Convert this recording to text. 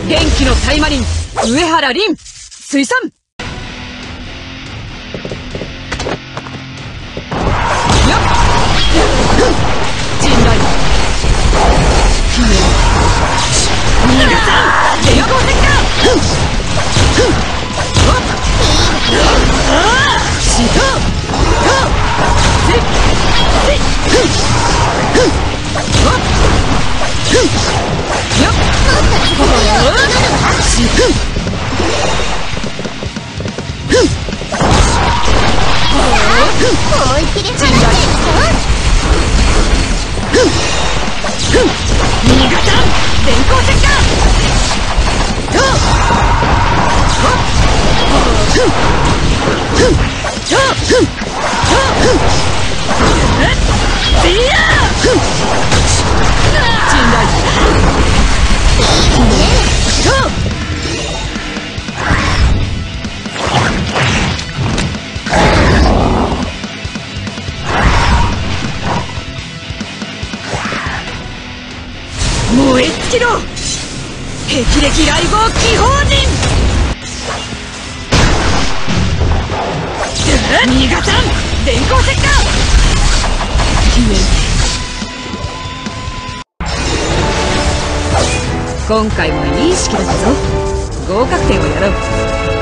元気のタイマリン上原凛水産。陣内姫新潟電光石火。シト新潟電光石火。燃え尽きろ霹靂雷暴気泡陣。新潟電光石火。今回もいい式だったぞ。合格点をやろう。